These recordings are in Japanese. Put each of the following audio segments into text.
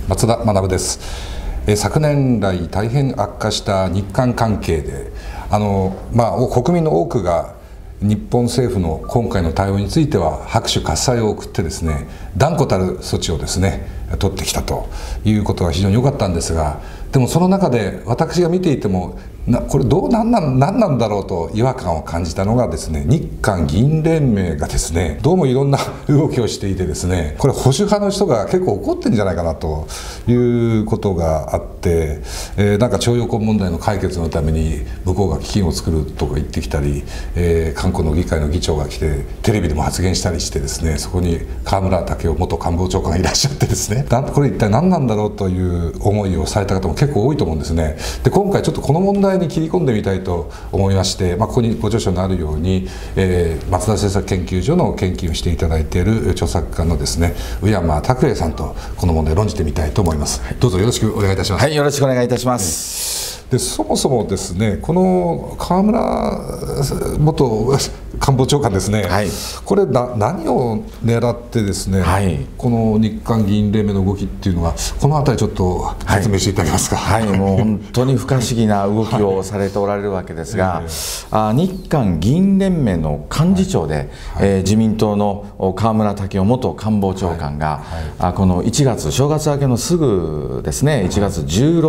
松田学です。昨年来大変悪化した日韓関係で国民の多くが日本政府の今回の対応については拍手喝采を送ってですね、断固たる措置をですね取ってきたということが非常に良かったんですが、でもその中で私が見ていてもこれ何なんだろうと違和感を感じたのがですね、日韓議員連盟がですねどうもいろんな動きをしていてですね、これ保守派の人が結構怒ってるんじゃないかなということがあって、なんか徴用工問題の解決のために向こうが基金を作るとか言ってきたり、韓国の議会の議長が来てテレビでも発言したりしてですね、そこに河村建夫元官房長官がいらっしゃってですね、これ一体何なんだろうという思いをされた方も結構多いと思うんですね。で、今回ちょっとこの問題に切り込んでみたいと思いまして、ここにご著書にあるように、松田政策研究所の研究をしていただいている著作家のですね宇山拓英さんとこの問題を論じてみたいと思います。どうぞよろしくお願いいたします。 はい、よろしくお願いいたします。 で、そもそもですね、この河村元官房長官ですね、はい、これ何を狙ってですね、はい、この日韓議員連盟の動きっていうのは、このあたりちょっと説明していただけますか。 はい、はい、もう本当に不可思議な動きをされておられるわけですが、日韓議員連盟の幹事長で、自民党の河村建夫元官房長官が、この1月正月明けのすぐですね、1月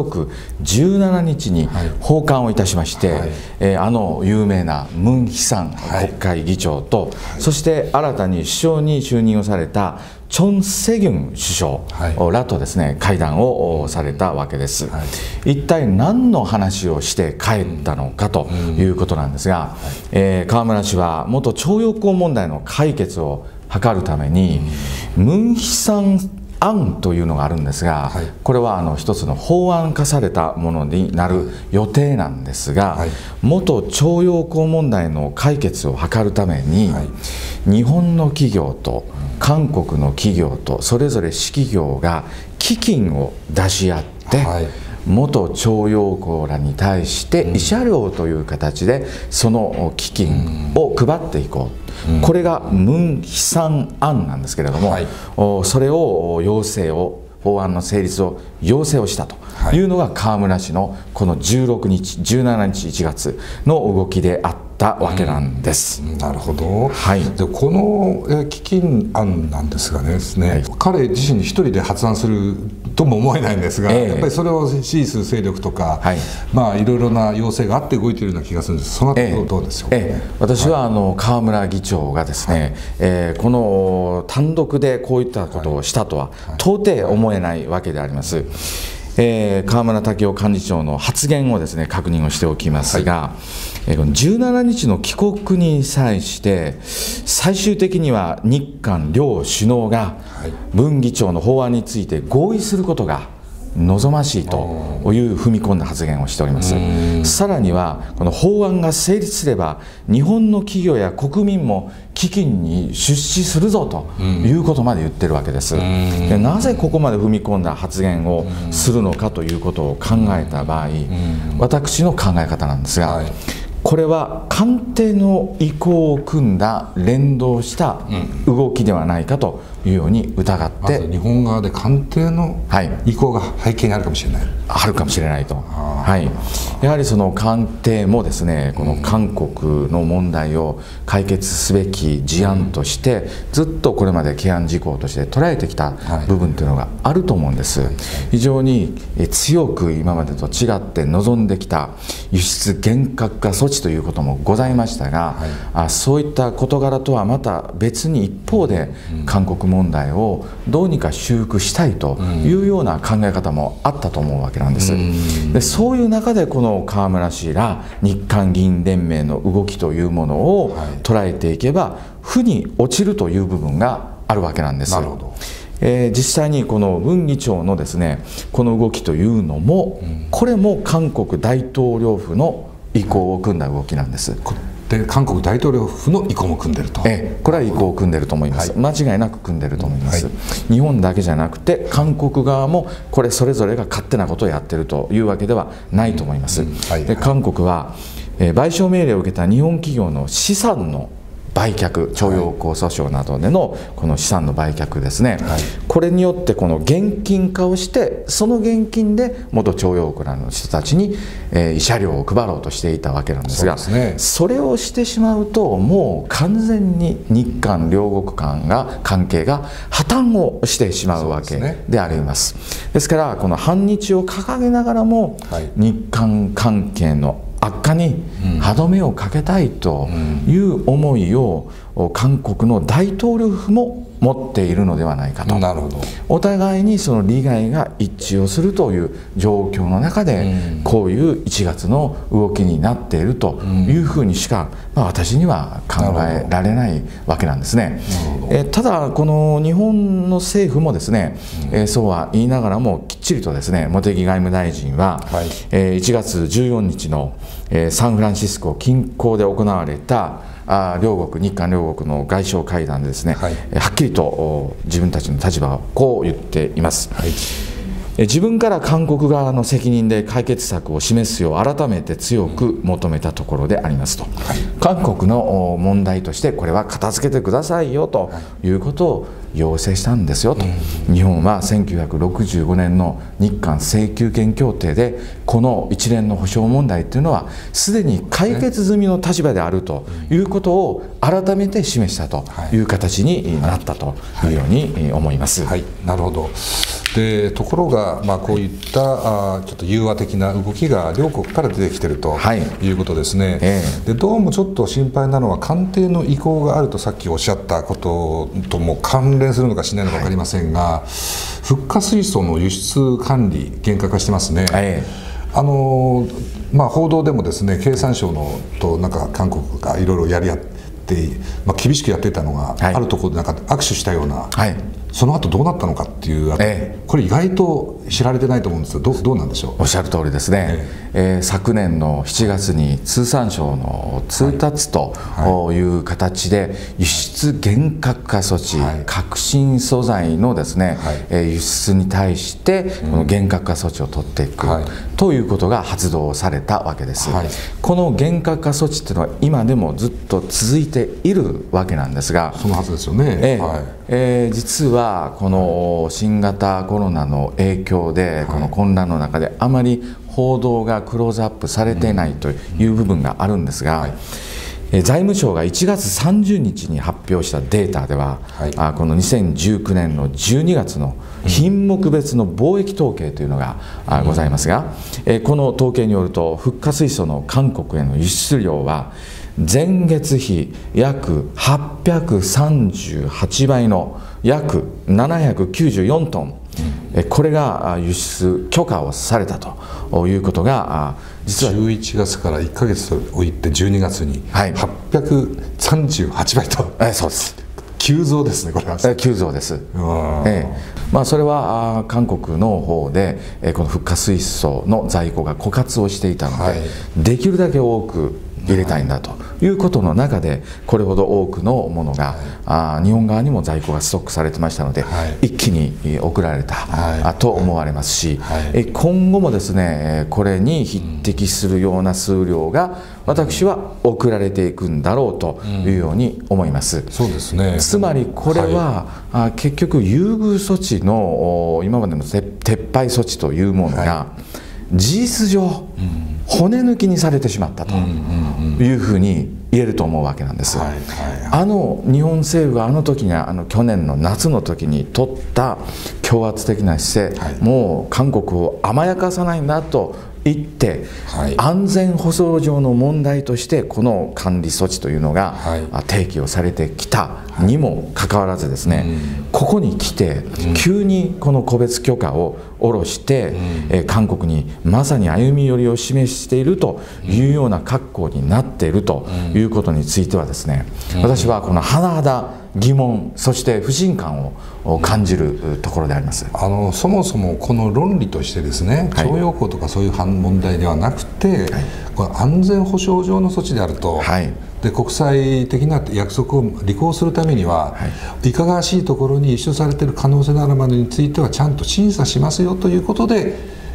16、17日に訪韓をいたしまして、有名なムン・ヒサン国会議長と、そして新たに首相に就任をされたチョン・セギュン首相らとですね会談をされたわけです。一体何の話をして帰ったのかということなんですが、河村氏は元徴用工問題の解決を図るためにムン・ヒサン案というのがあるんですが、これは一つの法案化されたものになる予定なんですが、元徴用工問題の解決を図るために、日本の企業と韓国の企業とそれぞれ私企業が基金を出し合って、元徴用工らに対して慰謝料という形でその基金を配っていこう、これがムン・ヒサン案なんですけれども、それを法案の成立を要請をしたというのが河村氏のこの16日、17日1月の動きであったわけなんです。 なるほど。で、この基金案なんですがね、彼自身に一人で発案するとも思えないんですが、やっぱりそれを支持する勢力とか、いろいろな要請があって動いているような気がするんです。その辺どうでしょうか。 私は河村議長がですね、この単独でこういったことをしたとは到底思えないわけであります。河村建夫幹事長の発言をですね確認をしておきますが、17日の帰国に際して最終的には日韓両首脳が文議長の法案について合意することが望ましいという踏み込んだ発言をしております。さらにはこの法案が成立すれば日本の企業や国民も基金に出資するぞということまで言ってるわけです。で、なぜここまで踏み込んだ発言をするのかということを考えた場合、私の考え方なんですが、これは官邸の意向を組んだ連動した動きではないかというように疑って、 日本側で官邸の意向が背景にあるかもしれない、 あるかもしれないと。やはりその官邸もですね、この韓国の問題を解決すべき事案としてずっとこれまで懸案事項として捉えてきた部分というのがあると思うんです。非常に強く今までと違って望んできた輸出厳格化措置ということもございましたが、そういった事柄とはまた別に一方で韓国問題をどうにか修復したいというような考え方もあったと思うわけなんです。で、そういう中でこの河村氏ら日韓議員連盟の動きというものを捉えていけば負に落ちるという部分があるわけなんです。実際にこの文議長のですねこの動きというのも、これも韓国大統領府の意向を組んだ動きなんです。 で、韓国大統領府の意向も組んでると。 これは意向を組んでると思います。間違いなく組んでると思います。日本だけじゃなくて韓国側もこれそれぞれが勝手なことをやってるというわけではないと思います。で、韓国は賠償命令を受けた日本企業の資産の売却、徴用工訴訟などでのこの資産の売却ですね、これによってこの現金化をして、その現金で元徴用工らの人たちに慰謝料を配ろうとしていたわけなんですが、それをしてしまうともう完全に日韓両国間が関係が破綻をしてしまうわけであります。ですからこの反日を掲げながらも、日韓関係の悪化に歯止めをかけたいという思いを韓国の大統領府も持っているのではないかと。 なるほど。 お互いにその利害が一致をするという状況の中で、こういう1月の動きになっているというふうにしか、私には考えられないわけなんですね。ただこの日本の政府もですね、そうは言いながらもきっちりとですね、茂木外務大臣は、1月14日のサンフランシスコ近郊で行われた日韓両国の外相会談でですね、はっきりと自分たちの立場をこう言っています。自分から韓国側の責任で解決策を示すよう改めて強く求めたところでありますと、韓国の問題としてこれは片付けてくださいよということを要請したんですよと。日本は1965年の日韓請求権協定でこの一連の保障問題というのはすでに解決済みの立場であるということを改めて示したという形になったというように思います。 なるほど。でところが、こういったちょっと融和的な動きが両国から出てきているということですね。でどうもちょっと心配なのは官邸の意向があるとさっきおっしゃったこととも関連するのかしないのか分かりませんが、フッ化水素の輸出管理厳格化してますね。報道でもですね、経産省のとなんか韓国がいろいろやり合って、厳しくやってたのが、あるところでなんか握手したような、その後どうなったのかっていう、これ意外と知られてないと思うんですけど、どうなんでしょう。 おっしゃる通りですね。昨年の7月に通産省の通達という形で輸出厳格化措置、革新素材のですね、輸出に対してこの厳格化措置を取っていくということが発動されたわけです。この厳格化措置っていうのは今でもずっと続いているわけなんですが、 そのはずですよね。 実はこの新型コロナの影響でこの混乱の中であまり報道がクローズアップされていないという部分があるんですが、財務省が1月30日に発表したデータでは、この2019年の12月の品目別の貿易統計というのがございますが、この統計によるとフッ化水素の韓国への輸出量は前月比約838倍の約794トン、これが輸出許可をされたということが、 実は11月から1ヶ月と置いて12月に838倍と、 そうです。 急増ですね、これは。 急増です。それは韓国の方でこのフッ化水素の在庫が枯渇をしていたので、できるだけ多く入れたいんだということの中で、これほど多くのものが日本側にも在庫がストックされてましたので、一気に送られたと思われますし、今後もですね、これに匹敵するような数量が私は送られていくんだろうというように思います。 そうですね。 つまりこれは結局優遇措置の今までの撤廃措置というものが事実上骨抜きにされてしまったというふうに言えると思うわけなんです。日本政府があの時に去年の夏の時に取った強圧的な姿勢、もう韓国を甘やかさないんだと言って、安全保障上の問題としてこの管理措置というのが提起をされてきたにもかかわらずですね、ここに来て急にこの個別許可を下ろして、韓国にまさに歩み寄りを示しているというような格好になっているということについてはですね、私はこの甚だ疑問、そして不信感を感じるところであります。 そもそもこの論理としてですね、徴用工とかそういう問題ではなくて、これ安全保障上の措置であると、で国際的な約束を履行するためには、いかがわしいところに輸出されている可能性のあるものについてはちゃんと審査しますよということで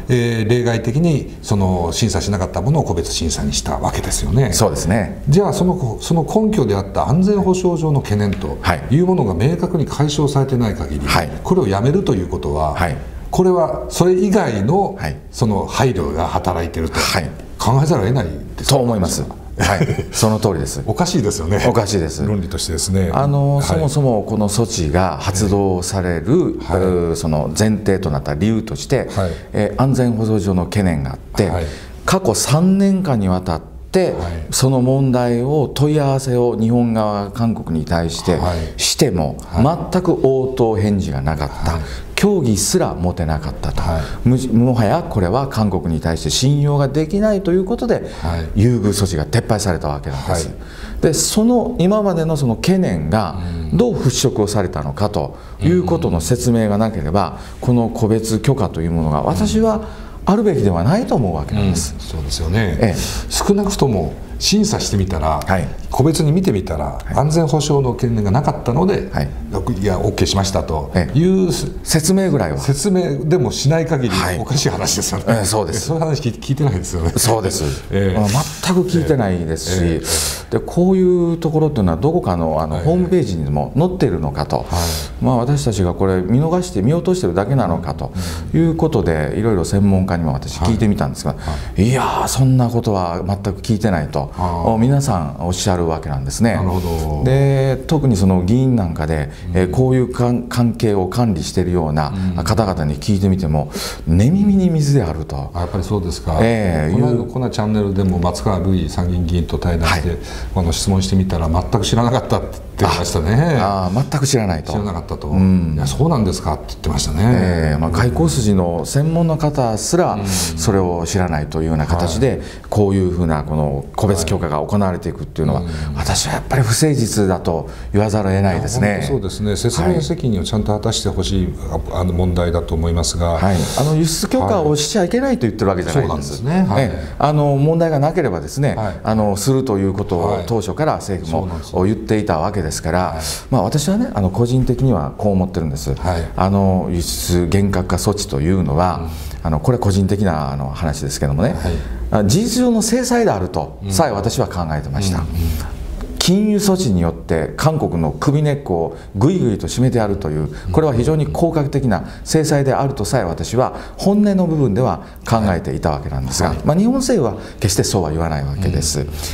例外的にその審査しなかったものを個別審査にしたわけですよね。 そうですね。 じゃあその根拠であった安全保障上の懸念というものが明確に解消されてない限り、これをやめるということは、これはそれ以外のその配慮が働いていると考えざるを得ないですと思います。はい、その通りです。 おかしいですよね。 おかしいです。 論理としてですね。 そもそもこの措置が発動される、その前提となった理由として、安全保障上の懸念があって、過去3年間にわたってその問題を問い合わせを日本側韓国に対してしても全く応答返事がなかった。協議すら持てなかったと、もはやこれは韓国に対して信用ができないということで、優遇措置が撤廃されたわけなんです。でその今までのその懸念がどう払拭をされたのかということの説明がなければ、この個別許可というものが私はあるべきではないと思うわけなんです。 そうですよね。少なくとも審査してみたら、個別に見てみたら、安全保障の懸念がなかったので、いや OK しましたという説明ぐらいは、 説明でもしない限りおかしい話ですよね。 そうです。 そういう話聞いてないですよね。 そうです。全く聞いてないですし、でこういうところというのはどこかのホームページにも載っているのかと、私たちがこれ見逃して見落としてるだけなのかということで、いろいろ専門家にも私聞いてみたんですが、いやーそんなことは全く聞いてないと皆さんおっしゃるわけなんですね。で特にその議員なんかで、こういう関係を管理しているような方々に聞いてみても寝耳に水であると。 やっぱりそうですか。このチャンネルでも松川るい参議院議員と対談して、質問してみたら全く知らなかったって言ってましたね。 全く知らないと。 知らなかったと。いやそうなんですかって言ってましたね。 外交筋の専門の方すらそれを知らないというような形で、こういうふうなこの個別許可が行われていくっていうのは、私はやっぱり不誠実だと言わざるを得ないですね。 そうですね。説明責任をちゃんと果たしてほしい問題だと思いますが、 輸出許可をしちゃいけないと言ってるわけじゃないんです。問題がなければですね、するということを当初から政府も言っていたわけですから、私はね個人的にはこう思ってるんです。輸出厳格化措置というのは、これ個人的な話ですけどもね、事実上の制裁であるとさえ私は考えてました。禁輸措置によって韓国の首根っこをぐいぐいと締めてやるという、これは非常に効果的な制裁であるとさえ私は本音の部分では考えていたわけなんですが、日本政府は決してそうは言わないわけです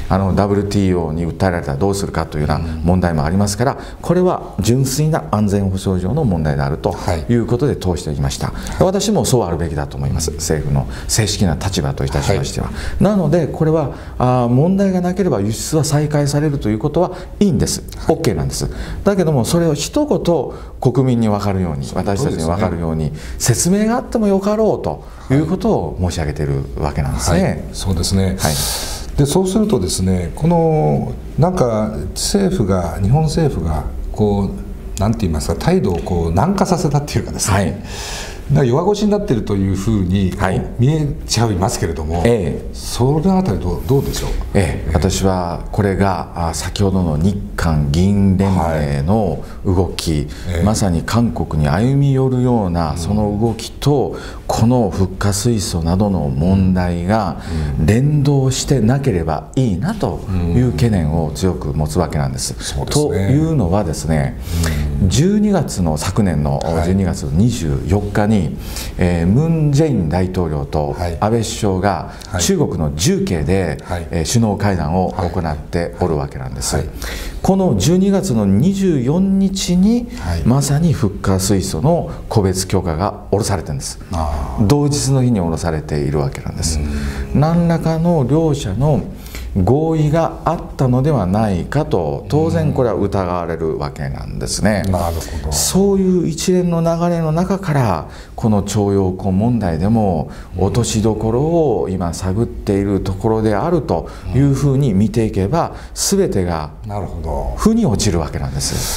。WTO に訴えられたらどうするかというような問題もありますから、これは純粋な安全保障上の問題であるということで通していきました。私もそうあるべきだと思います。政府の正式な立場といたしましては。なのでこれは問題がなければ輸出は再開されるということはいいんです、OK なんです。だけどもそれを一言国民に分かるように、私たちに分かるように説明があってもよかろうということを申し上げているわけなんですね。 そうですね。でそうするとですね、このなんか日本政府がこうなんて言いますか、態度をこう軟化させたっていうかですね、弱腰になっているというふうに見えちゃいますけれども、そのあたりどうでしょう。 私はこれが先ほどの日韓議員連盟の動き、まさに韓国に歩み寄るようなその動きと、このフッ化水素などの問題が連動してなければいいなという懸念を強く持つわけなんです。というのはですね、昨年の12月24日にムン・ジェイン大統領と安倍首相が中国の重慶で首脳会談を行っておるわけなんです。この12月の24日にまさにフッ化水素の個別許可が下ろされてるんです。同日の日に下ろされているわけなんです。何らかの両者の合意があったのではないかと、当然これは疑われるわけなんですね。そういう一連の流れの中から、この徴用工問題でも落としどころを今探っているところであるというふうに見ていけば、全てが負に落ちるわけなんです。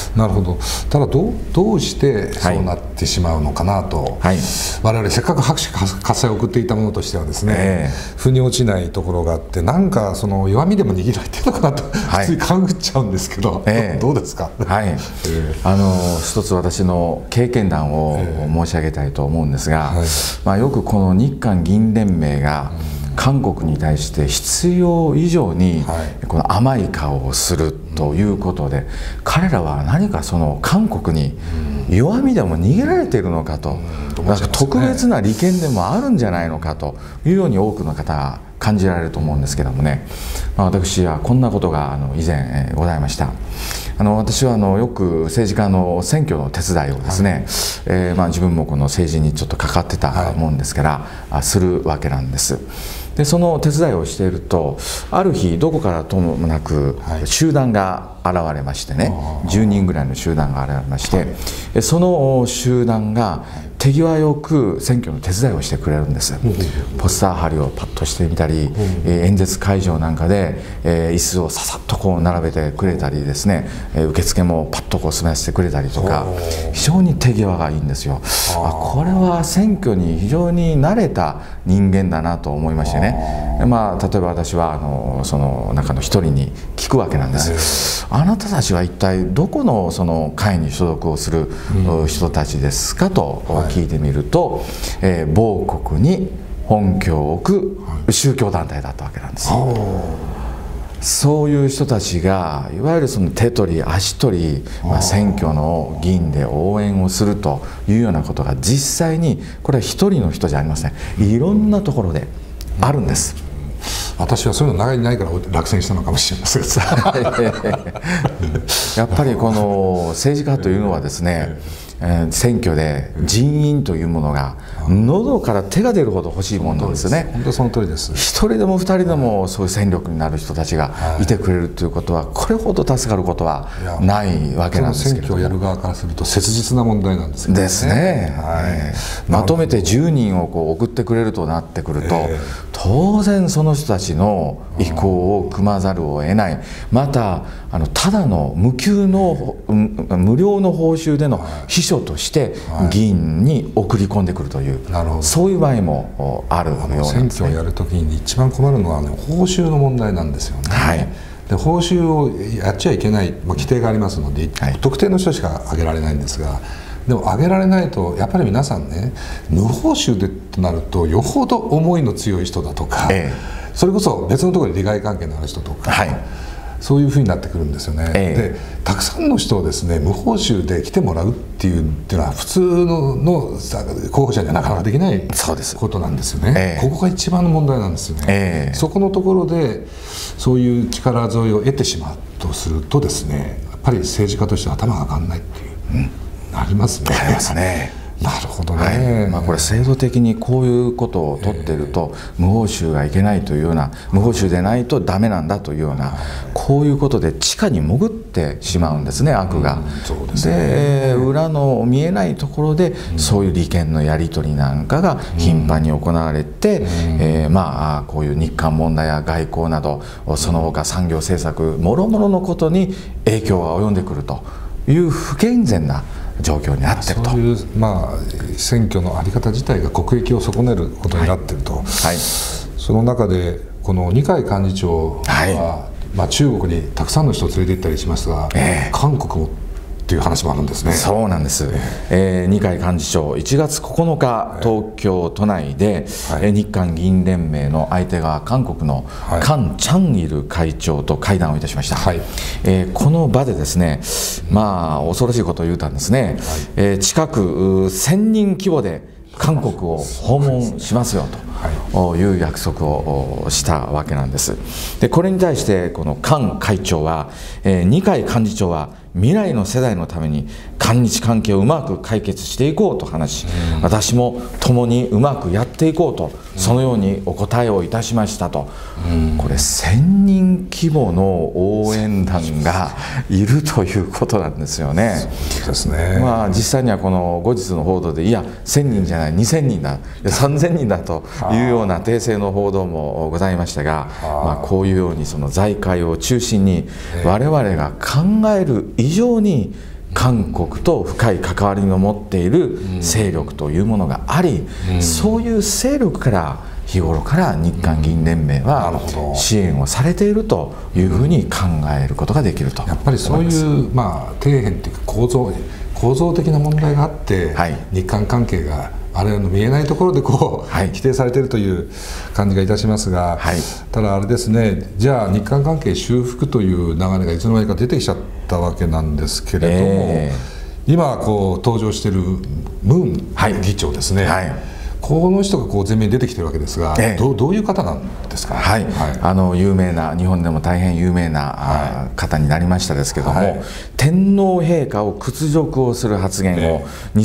なるほど。ただどうしてそうなってしまうのかなと、我々せっかく拍手喝采を送っていたものとしてはですね、腑に落ちないところがあって、なんかその弱みでも握られてるのかなと、普通に勘ぐっちゃうんですけど、どうですか。 はい、一つ私の経験談を申し上げたいと思うんですが、よくこの日韓議員連盟が韓国に対して必要以上にこの甘い顔をするということで、彼らは何かその韓国に弱みでも逃げられているのかと、なんか特別な利権でもあるんじゃないのかというように多くの方が感じられると思うんですけどもね、私はこんなことが以前ございました。私はよく政治家の選挙の手伝いをですね、自分もこの政治にちょっとかかってたもんですから、するわけなんです。でその手伝いをしていると、ある日どこからともなく集団が現れましてね、10人ぐらいの集団が現れまして、その集団が手際よく選挙の手伝いをしてくれるんです。ポスター貼りをパッとしてみたり、演説会場なんかで椅子をささっとこう並べてくれたりですね、受付もパッとこう済ませてくれたりとか、非常に手際がいいんですよ。これは選挙に非常に慣れた人間だなと思いましてね、例えば私はその中の一人に聞くわけなんです。あなたたちは一体どこのその会に所属をする人たちですかと聞いてみると、某国に本拠を置く宗教団体だったわけなんです。そういう人たちがいわゆるその手取り足取り、選挙の議員で応援をするというようなことが実際に、これは一人の人じゃありません。いろんなところであるんです。 私はそういうの長いないから落選したのかもしれません。 やっぱりこの政治家というのはですね、選挙で人員というものが喉から手が出るほど欲しいものなんですよね。 本当その通りです。 一人でも二人でもそういう戦力になる人たちがいてくれるということは、これほど助かることはないわけなんですけれども、選挙をやる側からすると切実な問題なんですよね。 ですね。まとめて10人をこう送ってくれるとなってくると、当然その人たちの意向を組まざるを得ない。またただの無給の無料の報酬での秘書として議員に送り込んでくるという、そういう場合もあるようなんですね。 選挙をやるときに一番困るのは、報酬の問題なんですよね。で報酬をやっちゃいけない、規定がありますので、特定の人しか上げられないんですが、でも上げられないとやっぱり皆さんね、無報酬でとなるとよほど思いの強い人だとか、それこそ別のところに利害関係のある人とか、そういうふうになってくるんですよね。でたくさんの人をですね、無報酬で来てもらうっていうのは普通の候補者にはなかなかできないことなんですよね。ここが一番の問題なんですよね。そこのところでそういう力添えを得てしまうとするとですね、やっぱり政治家としては頭が上がらないっていう、なりますね。なるほどね。 これ制度的にこういうことを取っていると、無報酬がいけないというような、無報酬でないとダメなんだというような、こういうことで地下に潜ってしまうんですね、悪が。で裏の見えないところでそういう利権のやり取りなんかが頻繁に行われて、こういう日韓問題や外交など、その他産業政策もろもろのことに影響が及んでくるという不健全な状況になっていると。 そういう選挙の在り方自体が国益を損ねることになっていると、その中でこの二階幹事長は、中国にたくさんの人を連れて行ったりしますが、韓国もっていう話もあるんですね。 そうなんです。二階幹事長、1月9日東京都内で、日韓議員連盟の相手が韓国のカン・チャンイル会長と会談をいたしました。この場でですね、恐ろしいことを言うたんですね。近く1000人規模で韓国を訪問しますよという約束をしたわけなんです。でこれに対してこのカン会長は、二階幹事長は未来の世代のために韓日関係をうまく解決していこうと話し、私も共にうまくやっていこうと、そのようにお答えをいたしましたと。これ1000人規模の応援団がいるということなんですよね。 そうですね。 実際にはこの後日の報道で、いや1000人じゃない2000人だ、3000人だというような訂正の報道もございましたが、こういうようにその財界を中心に我々が考える以上に韓国と深い関わりの持っている勢力というものがあり、そういう勢力から日頃から日韓議員連盟は支援をされているというふうに考えることができると。 やっぱりそういう、まあ、底辺というか構造的な問題があって、はい、日韓関係があれの見えないところでこう、はい、否定されているという感じがいたしますが、はい、ただあれですね、じゃあ日韓関係修復という流れがいつの間にか出てきちゃったわけなんですけれども、今こう登場しているムン議長ですね、はいはい、この人がこう前面に出てきてるわけですが、どういう方なんですか。 はい、はい、有名な、日本でも大変有名な、方になりましたですけども、はい、天皇陛下を屈辱をする発言を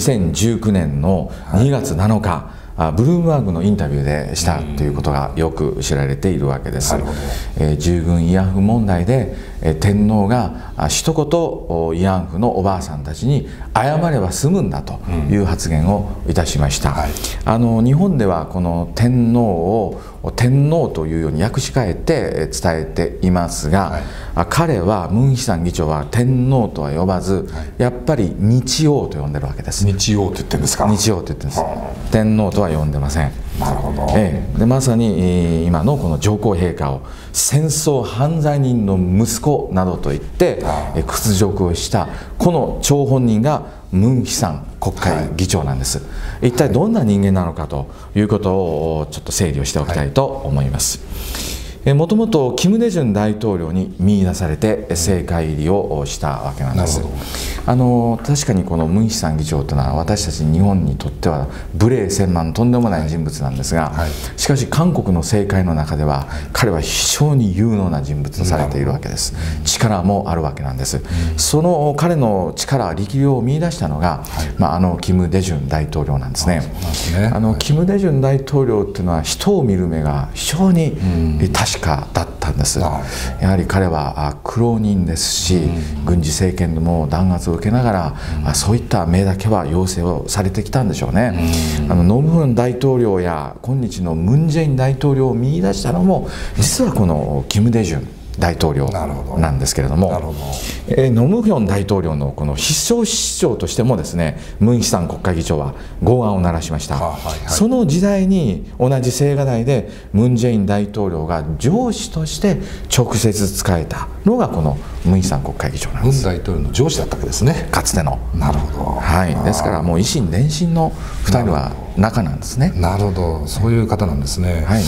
2019年の2月7日、ブルームバーグのインタビューでしたということがよく知られているわけです。従軍慰安婦問題で天皇が一言慰安婦のおばあさんたちに謝れば済むんだという発言をいたしました。日本ではこの天皇を天皇というように訳し替えて伝えていますが、彼はムン・ヒサン議長は天皇とは呼ばず、やっぱり日王と呼んでるわけです。 日王って言ってるんですか。 日王って言ってるんです。天皇とは呼んでません。 なるほど。 でまさに今のこの上皇陛下を戦争犯罪人の息子などと言って屈辱をしたこの張本人がムン・ヒサン国会議長なんです。一体どんな人間なのかということをちょっと整理をしておきたいと思います。もともとキム・デジュン大統領に見出されて政界入りをしたわけなんです。確かにこのムン・ヒサン議長というのは私たち日本にとっては無礼千万とんでもない人物なんですが、しかし韓国の政界の中では彼は非常に有能な人物とされているわけです。力もあるわけなんです。その彼の力、力量を見出したのが、キム・デジュン大統領なんですね。キム・デジュン大統領っていうのは人を見る目が非常に確かだったんです。やはり彼は苦労人ですし、軍事政権でも弾圧を受けながら、そういった命だけは要請をされてきたんでしょうね。ノムフン大統領や今日のムン・ジェイン大統領を見出したのも実はこのキム・デジュン大統領なんですけれども、ノムヒョン大統領のこの必勝市長としてもですね、ムン・ヒサン国会議長は剛腕を鳴らしました。その時代に同じ青瓦台でムン・ジェイン大統領が上司として直接仕えたのがこのムン・ヒサン国会議長なんです。 ムン大統領の上司だったわけですね、 かつての。 なるほど。 はい、ですからもう維新伝心の2人は仲なんですね。 なるほど、そういう方なんですね。はい、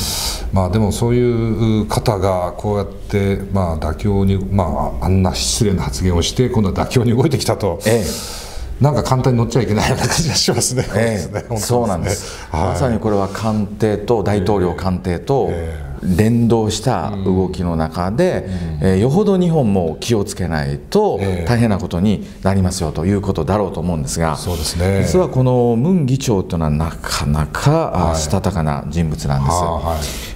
でもそういう方がこうやって妥協に、あんな失礼な発言をして今度は妥協に動いてきたと、なんか簡単に乗っちゃいけないような感じがしますね。 そうなんです。まさにこれは官邸と大統領官邸と連動した動きの中で、よほど日本も気をつけないと大変なことになりますよということだろうと思うんですが、 そうですね、 実はこのムン議長というのはなかなかしたたかな人物なんです。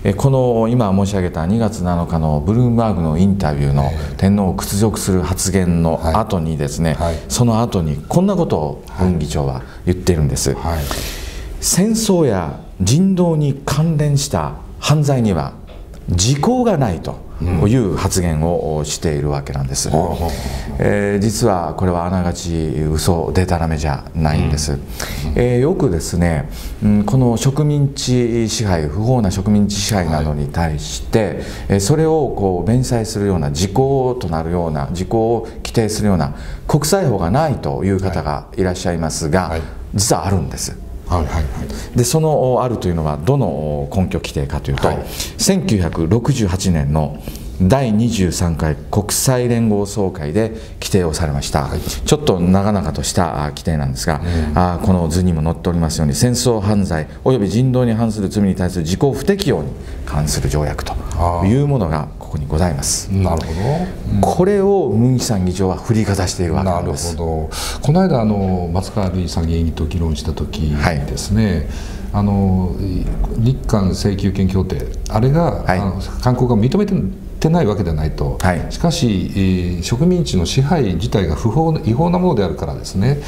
この今申し上げた2月7日のブルームバーグのインタビューの天皇を屈辱する発言の後にですね、その後にこんなことをムン議長は言っているんです。戦争や人道に関連した犯罪には時効がないという発言をしているわけなんです。実はこれはあながち嘘でたらめじゃないんです。よくですね、この植民地支配、不法な植民地支配などに対してそれをこう弁済するような時効となるような、時効を規定するような国際法がないという方がいらっしゃいますが、実はあるんです。でそのあるというのはどの根拠規定かというと、1968年の第23回国際連合総会で規定をされました。ちょっと長々とした規定なんですが、この図にも載っておりますように、戦争犯罪および人道に反する罪に対する時効不適用に関する条約というものがここにございます。 なるほど。 これをムン・ヒサン議長は振りかざしているわけなんです。 なるほど。この間松川るい参議院議員と議論した時ですね、日韓請求権協定、あれが、韓国が認めてないわけではないと、しかし、植民地の支配自体が違法なものであるからですね、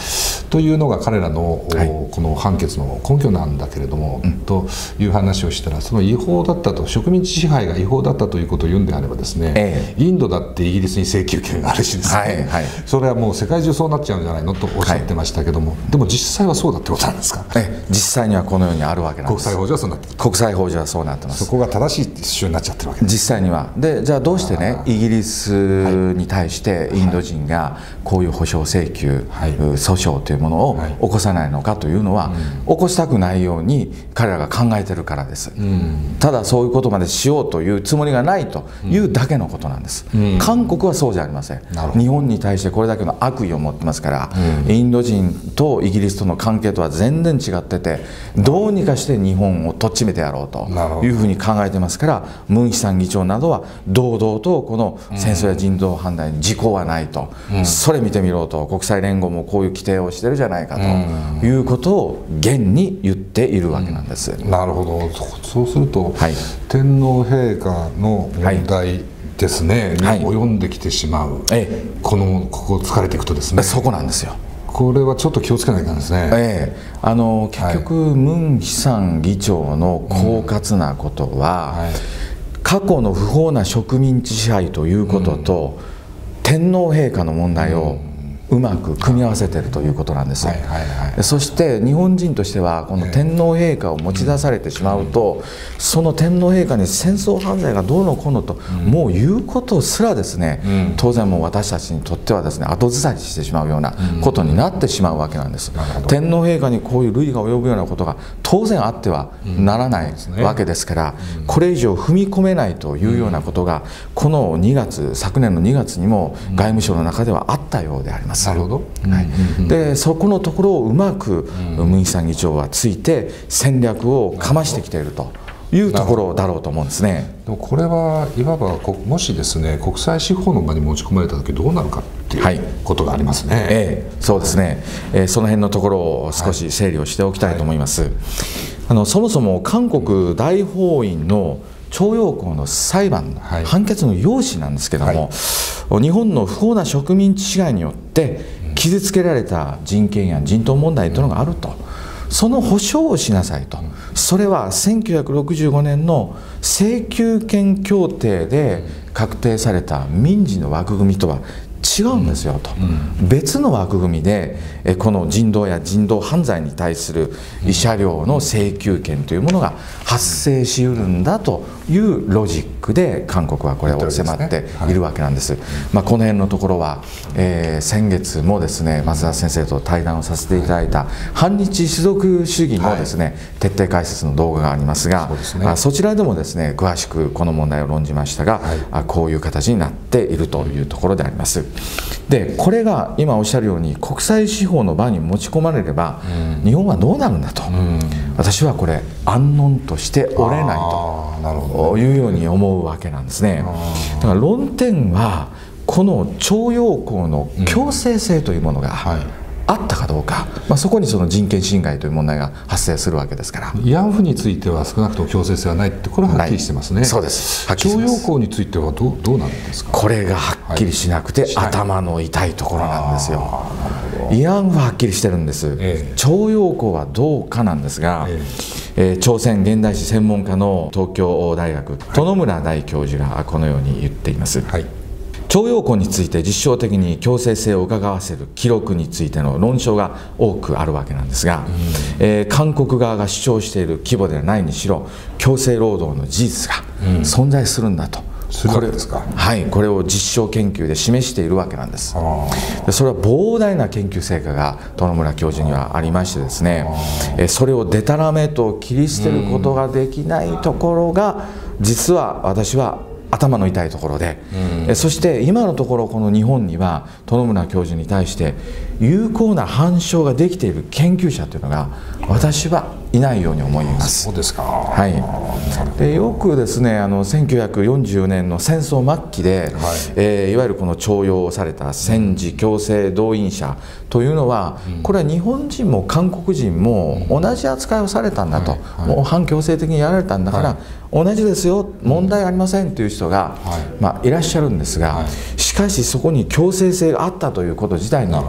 というのが彼らの、この判決の根拠なんだけれども、という話をしたら、その違法だったと、植民地支配が違法だったということを言うんであればですね、インドだってイギリスに請求権があるしですね、それはもう世界中そうなっちゃうんじゃないのとおっしゃってましたけども、でも実際はそうだってことなんですか。 実際にはこのようにあるわけなんです。 国際法上はそうなってる。 国際法上はそうなってます。 そこが正しい主張になっちゃってるわけです。 実際には。で、じゃあどうしてね、イギリスに対してインド人がこういう補償請求、訴訟というものを起こさないのかというのは、起こしたくないように彼らが考えてるからです。ただそういうことまでしようというつもりがないというだけのことなんです。韓国はそうじゃありません。日本に対してこれだけの悪意を持ってますから、インド人とイギリスとの関係とは全然違ってて、どうにかして日本をとっちめてやろうというふうに考えてますから、ムン・ヒさん議長などは堂々とこの戦争や人道判断に時効はないと、それ見てみろと、国際連合もこういう規定をしてるじゃないかということを現に言っているわけなんです。 なるほど。そうすると、天皇陛下の問題ですね、に及んできてしまう、ここ疲れていくとですね、 そこなんですよ。 これはちょっと気をつけないといけないですね。 結局、ムン・ヒさん議長の狡猾なことは、過去の不法な植民地支配ということと、天皇陛下の問題をうまく組み合わせているということなんです。そして日本人としてはこの天皇陛下を持ち出されてしまうと、その天皇陛下に戦争犯罪がどうのこうのともう言うことすらですね、当然もう私たちにとってはですね、後ずさりしてしまうようなことになってしまうわけなんです。天皇陛下にこういう累が及ぶようなことが当然あってはならないわけですから、これ以上踏み込めないというようなことがこの昨年の2月にも外務省の中ではあったようであります。 なるほど。 でそこのところをうまくムン・ヒさん議長はついて戦略をかましてきているというところだろうと思うんですね。 でもこれはいわばもしですね、国際司法の場に持ち込まれた時どうなるかっていうことがありますね。 そうですね、その辺のところを少し整理をしておきたいと思います。そもそも韓国大法院の徴用工の裁判の判決の要旨なんですけども、日本の不法な植民地支配によって傷つけられた人権や人道問題というのがあると、その保障をしなさいと、それは1965年の請求権協定で確定された民事の枠組みとは違うんですよと、別の枠組みでこの人道や人道犯罪に対する慰謝料の請求権というものが発生しうるんだというロジックで韓国はこれを迫っているわけなんです。この辺のところは、先月もですね、増田先生と対談をさせていただいた反日種族主義のですね、徹底解説の動画がありますが、そちらでもですね詳しくこの問題を論じましたが、こういう形になっているというところであります。でこれが今おっしゃるように国際司法の場に持ち込まれれば、日本はどうなるんだと、私はこれ安穏としておれないというように思うわけなんですね。だから論点はこの徴用工の強制性というものがあったかどうか、そこにその人権侵害という問題が発生するわけですから。 慰安婦については少なくとも強制性はないって、これははっきりしてますね。 そうです。 徴用工についてはどうなんですか。 これがはっきりしなくて、頭の痛いところなんですよ。慰安婦ははっきりしてるんです。徴用工はどうかなんですが、朝鮮現代史専門家の東京大学殿村大教授がこのように言っています。徴用工について実証的に強制性を伺わせる記録についての論証が多くあるわけなんですが、韓国側が主張している規模ではないにしろ強制労働の事実が存在するんだと、これを実証研究で示しているわけなんです。それは膨大な研究成果が殿村教授にはありましてですね、それをデタラメと切り捨てることができないところが実は私は頭の痛いところで、そして今のところこの日本には殿村教授に対して有効な反証ができている研究者というのが私はいないように思います。 そうですか。 でよくですね、1944年の戦争末期で、いわゆるこの徴用された戦時強制動員者というのは、これは日本人も韓国人も同じ扱いをされたんだと、もう反強制的にやられたんだから、同じですよ、問題ありませんという人が、いらっしゃるんですが、しかしそこに強制性があったということ自体に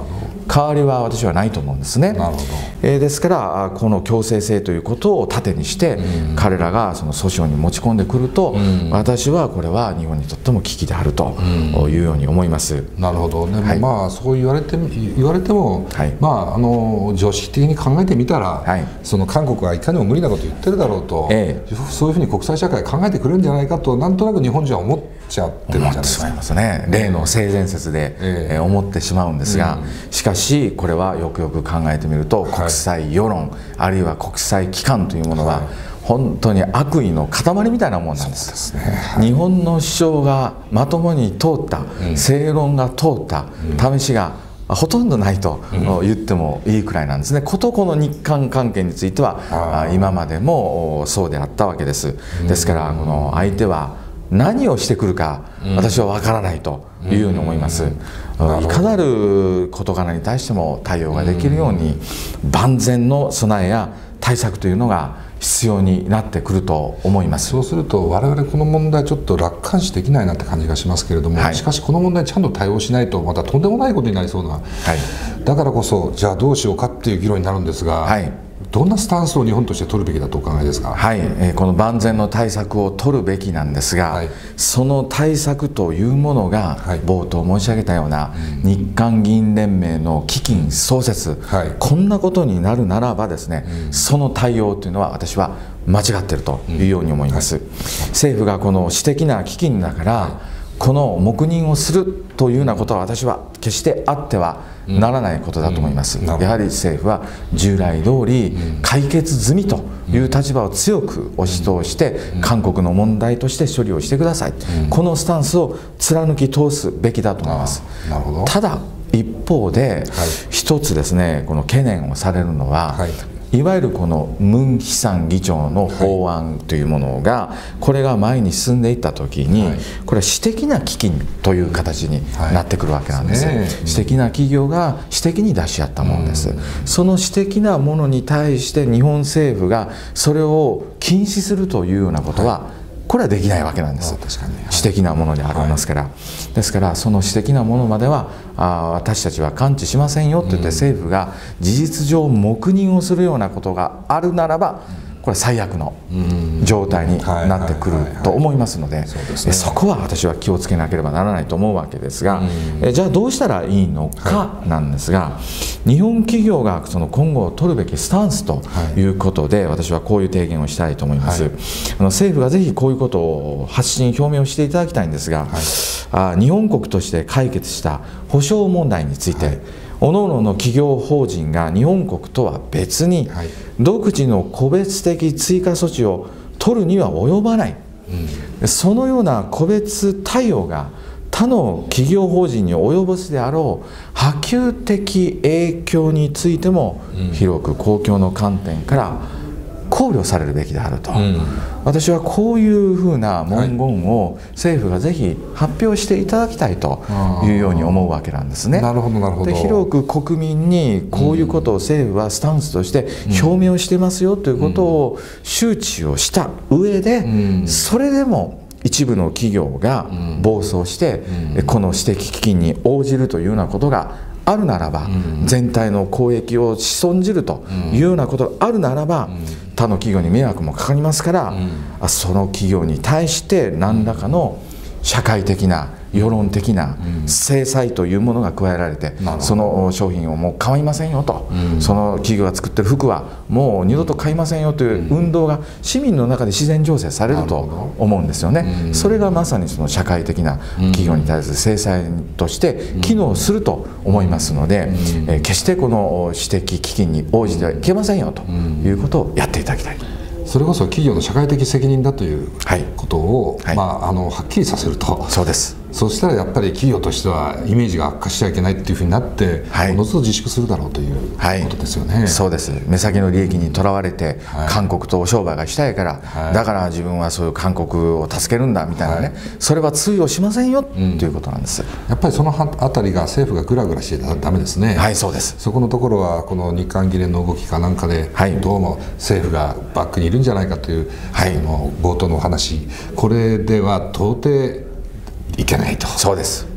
変わりは私はないと思うんですね。 なるほど。 ですからこの強制性ということを盾にして、彼らがその訴訟に持ち込んでくると、私はこれは日本にとっても危機であるというように思います。 なるほど。でもまあそう言われても、まあ常識的に考えてみたら、その韓国がいかにも無理なこと言ってるだろうと、そういうふうに国際社会考えてくれるんじゃないかと、なんとなく日本人は思っちゃってるんじゃないですか。 思ってしまいますね。例の性善説で思ってしまうんですが、しかしこれはよくよく考えてみると、国際世論あるいは国際機関というものは本当に悪意の塊みたいなものなんです。日本の主張がまともに通った、正論が通った試しがほとんどないと言ってもいいくらいなんですね。ことこの日韓関係については今までもそうであったわけです。ですからこの相手は何をしてくるか私は分からないというように思います。いかなる事柄に対しても対応ができるように万全の備えや対策というのが必要になってくると思います。 そうすると我々この問題ちょっと楽観視できないなって感じがしますけれども、しかしこの問題にちゃんと対応しないとまたとんでもないことになりそうな、だからこそじゃあどうしようかっていう議論になるんですが、どんなスタンスを日本として取るべきだとお考えですか。 この万全の対策を取るべきなんですが、その対策というものが、冒頭申し上げたような日韓議員連盟の基金創設、こんなことになるならばですね、その対応というのは私は間違っているというように思います。政府がこの私的な基金だから、この黙認をするというようなことは私は決してあってはならないことだと思います。やはり政府は従来通り解決済みという立場を強く押し通して韓国の問題として処理をしてください、このスタンスを貫き通すべきだと思います。ただ一方で一つですね、この懸念をされるのは、いわゆるこのムン・ヒサン議長の法案というものが、これが前に進んでいった時に、これは私的な基金という形になってくるわけなんです。私的な企業が私的に出し合ったものです。その私的なものに対して日本政府がそれを禁止するというようなことは、これはできないわけなんです。私的なものでありますから、ですからその私的なものまでは私たちは関知しませんよと言って政府が事実上黙認をするようなことがあるならば、これ最悪の状態になってくると思いますので、そこは私は気をつけなければならないと思うわけですが、じゃあどうしたらいいのかなんですが、日本企業がその今後取るべきスタンスということで、私はこういう提言をしたいと思います。政府がぜひこういうことを発信表明をしていただきたいんですが、日本国として解決した補償問題について、各々の企業法人が日本国とは別に独自の個別的追加措置を取るには及ばない、そのような個別対応が他の企業法人に及ぼすであろう波及的影響についても広く公共の観点から考慮されるべきであると、私はこういうふうな文言を政府がぜひ発表していただきたいというように思うわけなんですね。で、広く国民にこういうことを政府はスタンスとして表明をしてますよということを周知をした上で、それでも一部の企業が暴走してこの私的基金に応じるというようなことがあるならば、全体の公益を損じるというようなことがあるならば、他の企業に迷惑もかかりますから、その企業に対して何らかの社会的な世論的な制裁というものが加えられて、その商品をもう買いませんよと、その企業が作ってる服はもう二度と買いませんよという運動が市民の中で自然醸成されると思うんですよね。それがまさにその社会的な企業に対する制裁として機能すると思いますので、決してこの私的基金に応じてはいけませんよということをやっていただきたい。 それこそ企業の社会的責任だということを、はっきりさせると。 そうです。 そうしたらやっぱり企業としてはイメージが悪化しちゃいけないっていうふうになって、おのずと自粛するだろうということですよね。 そうです。目先の利益にとらわれて、韓国とお商売がしたいから、だから自分はそういう韓国を助けるんだみたいなね、それは通用しませんよということなんです。 やっぱりそのあたりが政府がグラグラしてダメですね。 そうです。 そこのところはこの日韓議連の動きかなんかで、どうも政府がバックにいるんじゃないかという、冒頭のお話、これでは到底いけないと。 そうです。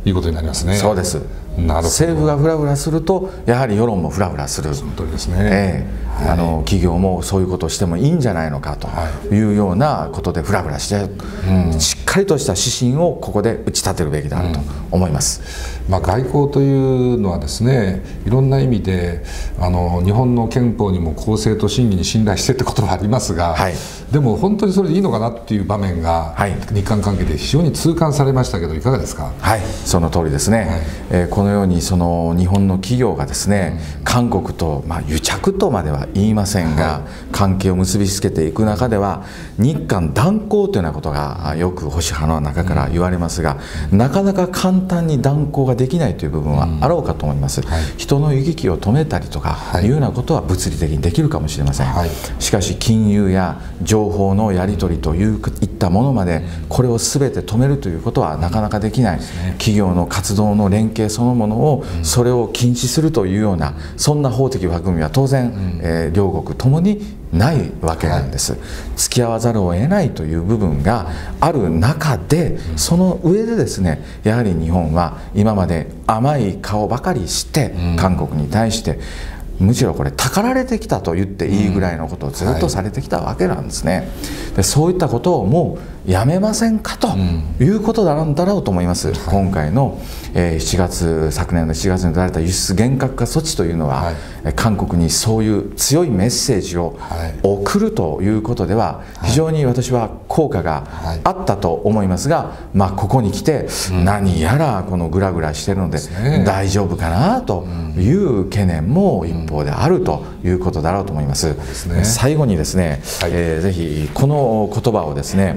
いうことになりますね。 そうです。政府がフラフラするとやはり世論もフラフラする。 その通りですね。 企業もそういうことをしてもいいんじゃないのかというようなことでフラフラして、しっかりとした指針をここで打ち立てるべきだと思います。 外交というのはですね、いろんな意味で日本の憲法にも公正と真偽に信頼してってことはありますが、でも本当にそれでいいのかなっていう場面が日韓関係で非常に痛感されましたけど、いかがですか。 はい、その通りですね。このようにその日本の企業がですね、韓国と癒着とまでは言いませんが、関係を結びつけていく中では日韓断交というようなことがよく保守派の中から言われますが、なかなか簡単に断交ができないという部分はあろうかと思います。人の行き来を止めたりとかいうようなことは物理的にできるかもしれません。しかし金融や情報のやり取りといったものまでこれを全て止めるということはなかなかできない。企業の活動の連携そのものをそれを禁止するというようなそんな法的枠組みは当然両国ともにないわけなんです。付き合わざるを得ないという部分がある中で、その上でですね、やはり日本は今まで甘い顔ばかりして韓国に対してむしろこれたかられてきたと言っていいぐらいのことをずっとされてきたわけなんですね。でそういったことをもうやめませんかということなんだろうと思います。今回の昨年の7月に出された輸出厳格化措置というのは、韓国にそういう強いメッセージを送るということでは非常に私は効果があったと思いますが、ここに来て何やらこのグラグラしてるので大丈夫かなという懸念も一方であるということだろうと思います。最後にですね、ぜひこの言葉をですね、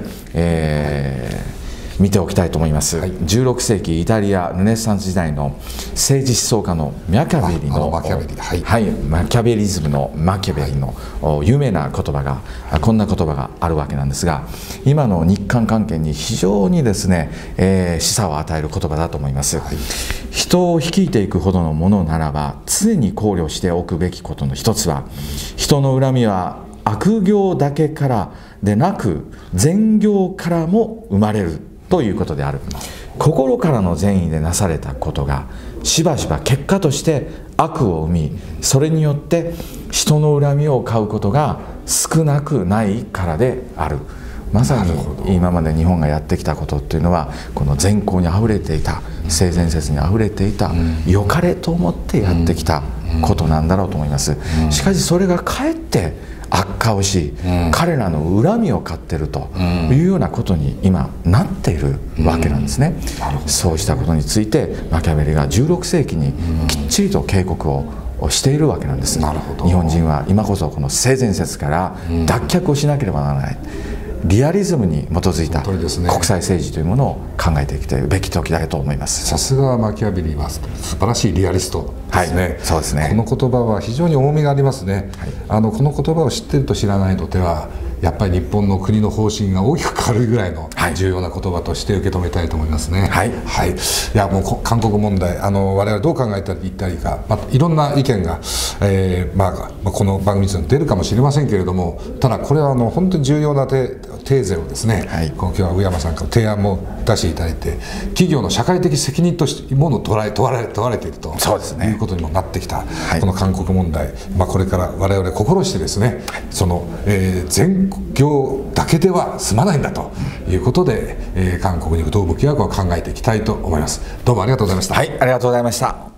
見ておきたいと思います。16世紀イタリアルネサンス時代の政治思想家のマキャベリのマキャベリズムのマキャベリの有名な言葉がこんな言葉があるわけなんですが、今の日韓関係に非常にですね、示唆を与える言葉だと思います。人を率いていくほどのものならば常に考慮しておくべきことの一つは、人の恨みは悪行だけからでなく善行からも生まれるということである。心からの善意でなされたことがしばしば結果として悪を生み、それによって人の恨みを買うことが少なくないからである。まさに今まで日本がやってきたことっていうのは、この善行にあふれていた、性善説にあふれていた、良かれと思ってやってきたことなんだろうと思います。しかしそれがかえって悪化をし、彼らの恨みを買っているというようなことに今なっているわけなんですね。そうしたことについてマキャベリが16世紀にきっちりと警告をしているわけなんです。日本人は今こそこの性善説から脱却をしなければならない、リアリズムに基づいた国際政治というものを考えていくべき時だと思います。 さすがマキャベリは素晴らしいリアリストですね。 そうですね。 この言葉は非常に重みがありますね。この言葉を知っていると知らないとではやっぱり日本の国の方針が大きく変わるぐらいの重要な言葉として受け止めたいと思いますね。いやもう韓国問題、我々どう考えたらいいか、いろんな意見が、この番組に出るかもしれませんけれども、ただこれは本当に重要なテーゼをですね、今日は上山さんから提案も出していただいて、企業の社会的責任としてものを問われているということにもなってきた、この韓国問題、これから我々心してですね、その善行だけでは済まないんだということで、韓国にどう向き合うかを考えていきたいと思います。どうもありがとうございました。 ありがとうございました。